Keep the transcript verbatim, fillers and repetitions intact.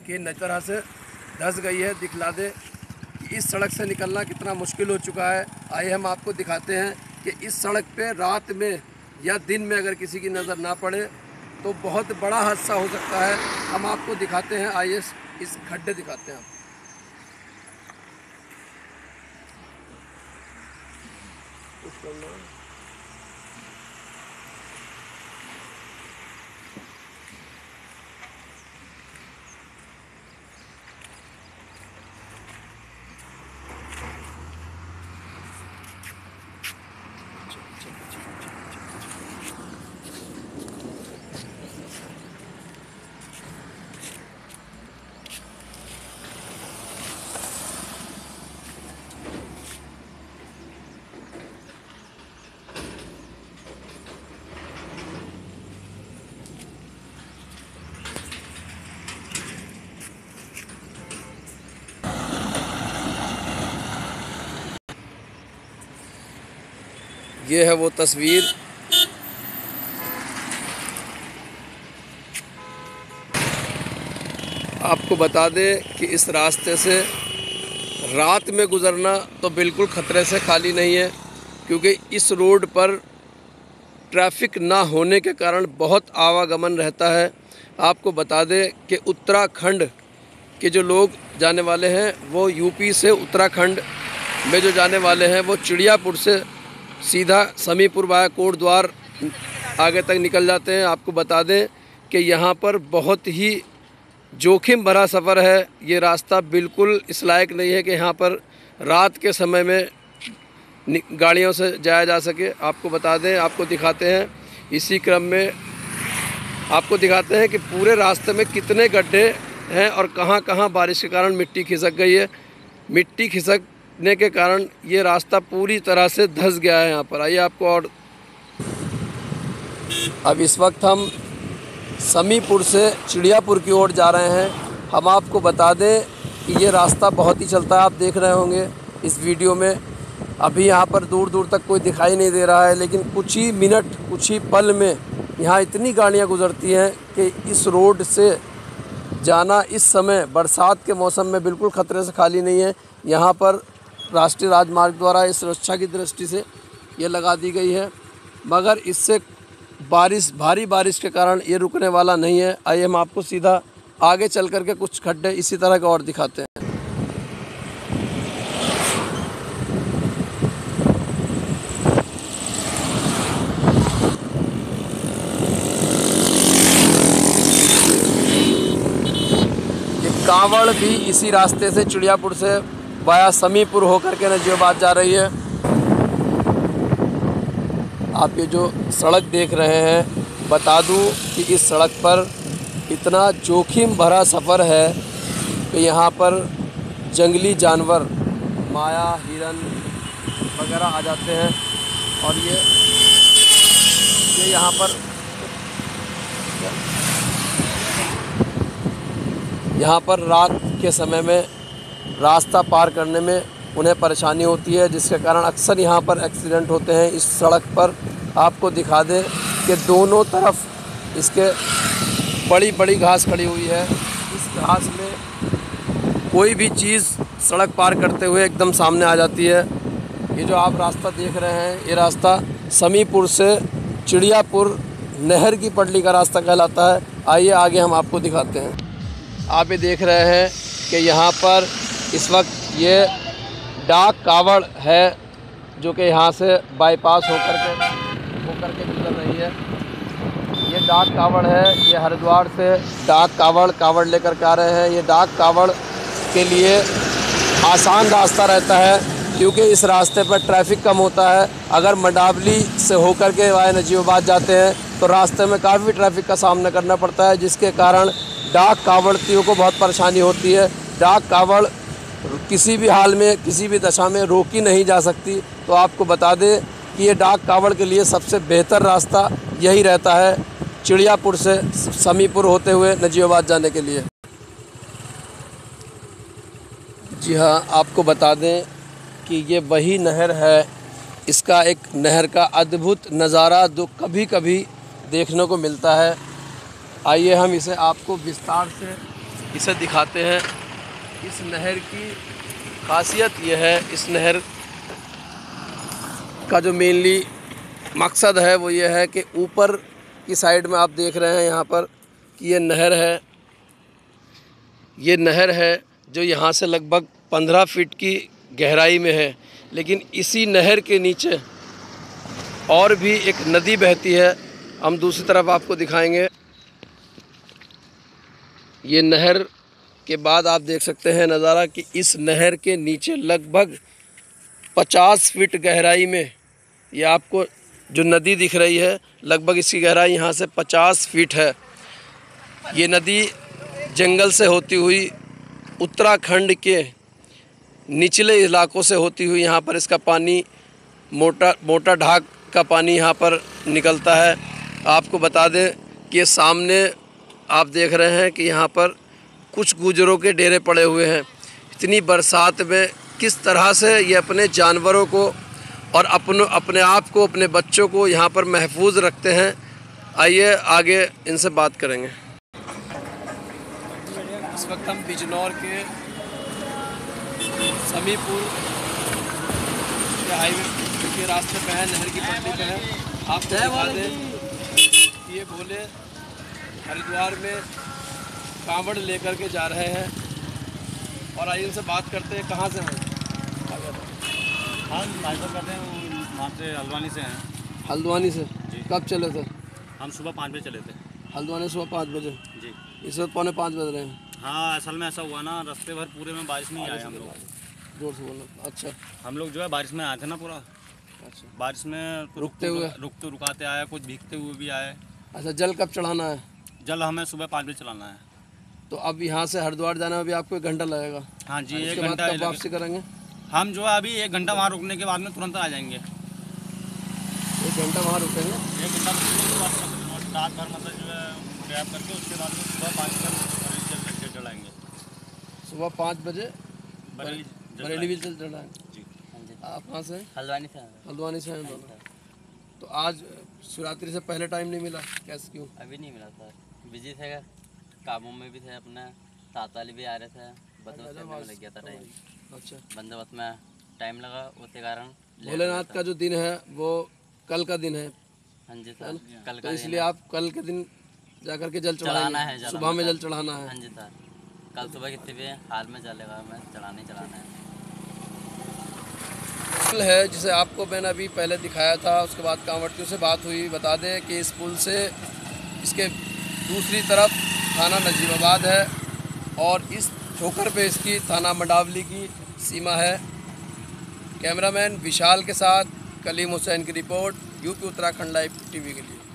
कि नज़र से धंस गई है, दिखला दे कि इस सड़क से निकलना कितना मुश्किल हो चुका है। आइए हम आपको दिखाते हैं कि इस सड़क पे रात में या दिन में अगर किसी की नज़र ना पड़े तो बहुत बड़ा हादसा हो सकता है। हम आपको दिखाते हैं, आइए इस खड्डे दिखाते हैं। ये है वो तस्वीर। आपको बता दें कि इस रास्ते से रात में गुज़रना तो बिल्कुल ख़तरे से खाली नहीं है, क्योंकि इस रोड पर ट्रैफिक ना होने के कारण बहुत आवागमन रहता है। आपको बता दें कि उत्तराखंड के जो लोग जाने वाले हैं वो यूपी से उत्तराखंड में जो जाने वाले हैं वो चिड़ियापुर से सीधा समीपुर वाया कोट द्वार आगे तक निकल जाते हैं। आपको बता दें कि यहाँ पर बहुत ही जोखिम भरा सफ़र है। ये रास्ता बिल्कुल इस लायक नहीं है कि यहाँ पर रात के समय में गाड़ियों से जाया जा सके। आपको बता दें, आपको दिखाते हैं, इसी क्रम में आपको दिखाते हैं कि पूरे रास्ते में कितने गड्ढे हैं और कहाँ कहाँ बारिश के कारण मिट्टी खिसक गई है। मिट्टी खिसकने के कारण ये रास्ता पूरी तरह से धंस गया है यहाँ पर। आइए आपको और अब इस वक्त हम समीपुर से चिड़ियापुर की ओर जा रहे हैं। हम आपको बता दें कि ये रास्ता बहुत ही चलता है, आप देख रहे होंगे इस वीडियो में। अभी यहाँ पर दूर दूर तक कोई दिखाई नहीं दे रहा है, लेकिन कुछ ही मिनट कुछ ही पल में यहाँ इतनी गाड़ियाँ गुजरती हैं कि इस रोड से जाना इस समय बरसात के मौसम में बिल्कुल ख़तरे से खाली नहीं है। यहाँ पर राष्ट्रीय राजमार्ग द्वारा इस सुरक्षा की दृष्टि से ये लगा दी गई है, मगर इससे बारिश भारी बारिश के कारण ये रुकने वाला नहीं है। आइए हम आपको सीधा आगे चल कर के कुछ खड्डे इसी तरह के और दिखाते हैं। ये कांवड़ भी इसी रास्ते से चिड़ियापुर से वाया समीपुर होकर के नजीबाबाद जा रही है। आप ये जो सड़क देख रहे हैं, बता दूं कि इस सड़क पर इतना जोखिम भरा सफ़र है कि यहाँ पर जंगली जानवर, माया, हिरन वगैरह आ जाते हैं। और ये ये यहाँ पर यहाँ पर रात के समय में रास्ता पार करने में उन्हें परेशानी होती है, जिसके कारण अक्सर यहाँ पर एक्सीडेंट होते हैं। इस सड़क पर आपको दिखा दें कि दोनों तरफ इसके बड़ी बड़ी घास खड़ी हुई है। इस घास में कोई भी चीज़ सड़क पार करते हुए एकदम सामने आ जाती है। ये जो आप रास्ता देख रहे हैं, ये रास्ता समीपुर से चिड़ियापुर नहर की पटली का रास्ता कहलाता है। आइए आगे हम आपको दिखाते हैं। आप ये देख रहे हैं कि यहाँ पर इस वक्त ये डाक कावड़ है, जो कि यहाँ से बाईपास होकर के होकर के गुजर रही है। ये डाक कावड़ है, ये हरिद्वार से डाक कावड़ कावड़ लेकर के आ रहे हैं। ये डाक कावड़ के लिए आसान रास्ता रहता है, क्योंकि इस रास्ते पर ट्रैफिक कम होता है। अगर मंडावली से होकर के वाया नजीबाबाद जाते हैं तो रास्ते में काफ़ी ट्रैफिक का सामना करना पड़ता है, जिसके कारण डाक कावड़ियों को बहुत परेशानी होती है। डाक कावड़ किसी भी हाल में, किसी भी दशा में रोकी नहीं जा सकती। तो आपको बता दें कि ये डाक कावड़ के लिए सबसे बेहतर रास्ता यही रहता है, चिड़ियापुर से समीपुर होते हुए नजीबाबाद जाने के लिए। जी हाँ, आपको बता दें कि ये वही नहर है। इसका एक नहर का अद्भुत नज़ारा जो कभी कभी देखने को मिलता है। आइए हम इसे आपको विस्तार से इसे दिखाते हैं। इस नहर की खासियत यह है, इस नहर का जो मेनली मकसद है वो ये है कि ऊपर की साइड में आप देख रहे हैं यहाँ पर कि ये नहर है, ये नहर है जो यहाँ से लगभग पंद्रह फीट की गहराई में है। लेकिन इसी नहर के नीचे और भी एक नदी बहती है, हम दूसरी तरफ आपको दिखाएंगे। ये नहर के बाद आप देख सकते हैं नज़ारा कि इस नहर के नीचे लगभग पचास फीट गहराई में ये आपको जो नदी दिख रही है, लगभग इसकी गहराई यहाँ से पचास फीट है। ये नदी जंगल से होती हुई उत्तराखंड के निचले इलाकों से होती हुई यहाँ पर इसका पानी मोटा मोटा ढाक का पानी यहाँ पर निकलता है। आपको बता दें कि ये सामने आप देख रहे हैं कि यहाँ पर कुछ गुजरों के डेरे पड़े हुए हैं। इतनी बरसात में किस तरह से ये अपने जानवरों को और अपने अपने आप को, अपने बच्चों को यहाँ पर महफूज रखते हैं। आइए आगे इनसे बात करेंगे। इस वक्त हम बिजनौर के समीपुर के हाईवे के रास्ते पे हैं, नहर की पट्टी पे हैं। आपको दिखा दें कि ये भोले हरिद्वार में कांवड़ लेकर के जा रहे हैं। और आइए इनसे बात करते हैं, कहाँ से हैं? हम बाइक करते हैं, वहाँ से हल्द्वानी से हैं। हल्द्वानी से? कब चले थे? हम सुबह पाँच बजे चले थे। हल्द्वानी सुबह पाँच बजे? जी। इस वक्त पौने पाँच बज रहे हैं। हाँ, असल में ऐसा हुआ ना, रास्ते भर पूरे में बारिश नहीं आए हम लोग। जोर से बोलो। अच्छा। हम लोग जो है बारिश में आए थे ना पूरा। अच्छा। बारिश में रुकते हुए रुकते रुकाते आए, कुछ भीगते हुए भी आए। अच्छा, जल कब चढ़ाना है? जल हमें सुबह पाँच बजे चलाना है। तो अब यहाँ से हरिद्वार जाना में भी आपको एक घंटा लगेगा? हाँ जी, एक घंटा। कब वापसी करेंगे? हम जो है अभी एक घंटा वहाँ रुकने के बाद में तुरंत आ जाएंगे। एक घंटा वहाँ रुकेंगे? एक घंटा रात भर मतलब जो है कैब करके उसके बाद में सुबह पाँच बजे चलाएँगे। सुबह पाँच बजे बरेली भी चल चढ़ाएँगे। जी। आप कहाँ से? हल्द्वानी से। हल्द्वानी से हैं दोनों। तो आज शिवरात्रि से पहले टाइम नहीं मिला? कैसे, क्यों? अभी नहीं मिला सर, बिजी थे, कामों में भी थे, अपने ताताली भी आ रहे थे, बंदोबस्त करने में लग गया था टाइम। अच्छा। बंदोबस्त में टाइम लगा, उसके कारण भोलेनाथ का जो दिन है वो कल का दिन है। हाँ जी सर, कल का तो इसलिए आप कल के दिन जाकर के जल चढ़ाना है, सुबह में जल चढ़ाना है। हाँ जी सर, कल सुबह कितने भी हाल में चलेगा, हमें चढ़ाना ही चढ़ाना है। है जिसे आपको मैंने अभी पहले दिखाया था, उसके बाद कांवड़ियों से बात हुई। बता दें कि इस पुल से इसके दूसरी तरफ थाना नजीबाबाद है और इस ठोकर पे इसकी थाना मंडावली की सीमा है। कैमरामैन विशाल के साथ कलीम हुसैन की report, UP Uttarakhand live TV के लिए।